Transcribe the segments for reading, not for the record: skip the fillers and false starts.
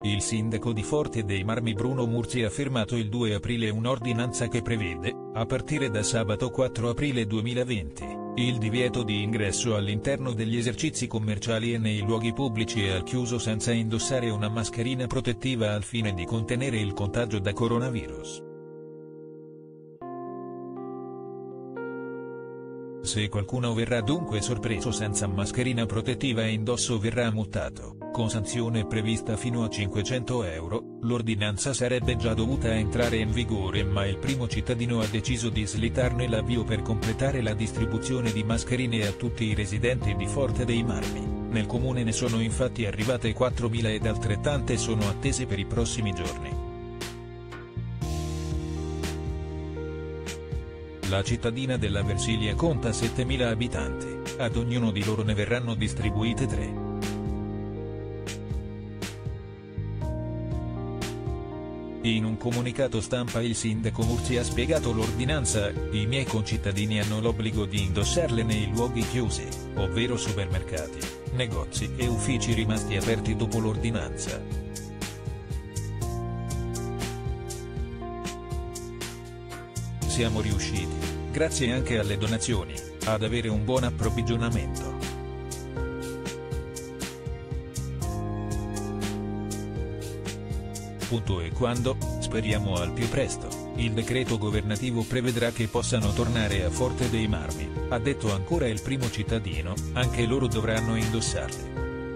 Il sindaco di Forte dei Marmi Bruno Murzi ha firmato il 2 aprile un'ordinanza che prevede, a partire da sabato 4 aprile 2020, il divieto di ingresso all'interno degli esercizi commerciali e nei luoghi pubblici e al chiuso senza indossare una mascherina protettiva al fine di contenere il contagio da coronavirus. Se qualcuno verrà dunque sorpreso senza mascherina protettiva e indosso verrà multato, con sanzione prevista fino a 500 euro, l'ordinanza sarebbe già dovuta entrare in vigore ma il primo cittadino ha deciso di slitarne l'avvio per completare la distribuzione di mascherine a tutti i residenti di Forte dei Marmi. Nel comune ne sono infatti arrivate 4.000 ed altrettante sono attese per i prossimi giorni. La cittadina della Versilia conta 7.000 abitanti, ad ognuno di loro ne verranno distribuite 3. In un comunicato stampa il sindaco Murzi ha spiegato l'ordinanza: i miei concittadini hanno l'obbligo di indossarle nei luoghi chiusi, ovvero supermercati, negozi e uffici rimasti aperti dopo l'ordinanza. Siamo riusciti, grazie anche alle donazioni, ad avere un buon approvvigionamento. E quando, speriamo al più presto, il decreto governativo prevedrà che possano tornare a Forte dei Marmi, ha detto ancora il primo cittadino, anche loro dovranno indossarle.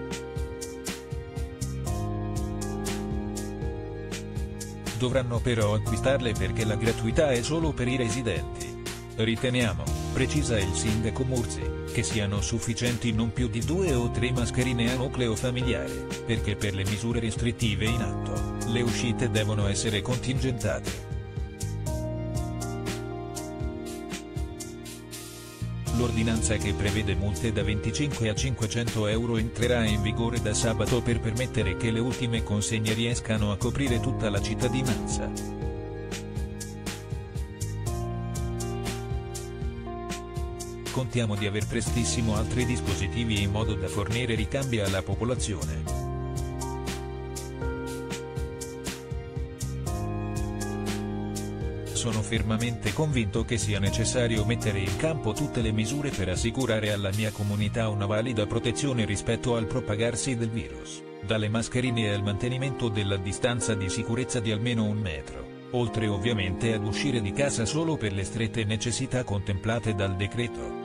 Dovranno però acquistarle perché la gratuità è solo per i residenti. Riteniamo, precisa il sindaco Murzi, che siano sufficienti non più di 2 o 3 mascherine a nucleo familiare, perché per le misure restrittive in atto, le uscite devono essere contingentate. L'ordinanza che prevede multe da 25 a 500 euro entrerà in vigore da sabato per permettere che le ultime consegne riescano a coprire tutta la cittadinanza. Contiamo di aver prestissimo altri dispositivi in modo da fornire ricambi alla popolazione. Sono fermamente convinto che sia necessario mettere in campo tutte le misure per assicurare alla mia comunità una valida protezione rispetto al propagarsi del virus, dalle mascherine al mantenimento della distanza di sicurezza di almeno 1 metro, oltre ovviamente ad uscire di casa solo per le strette necessità contemplate dal decreto.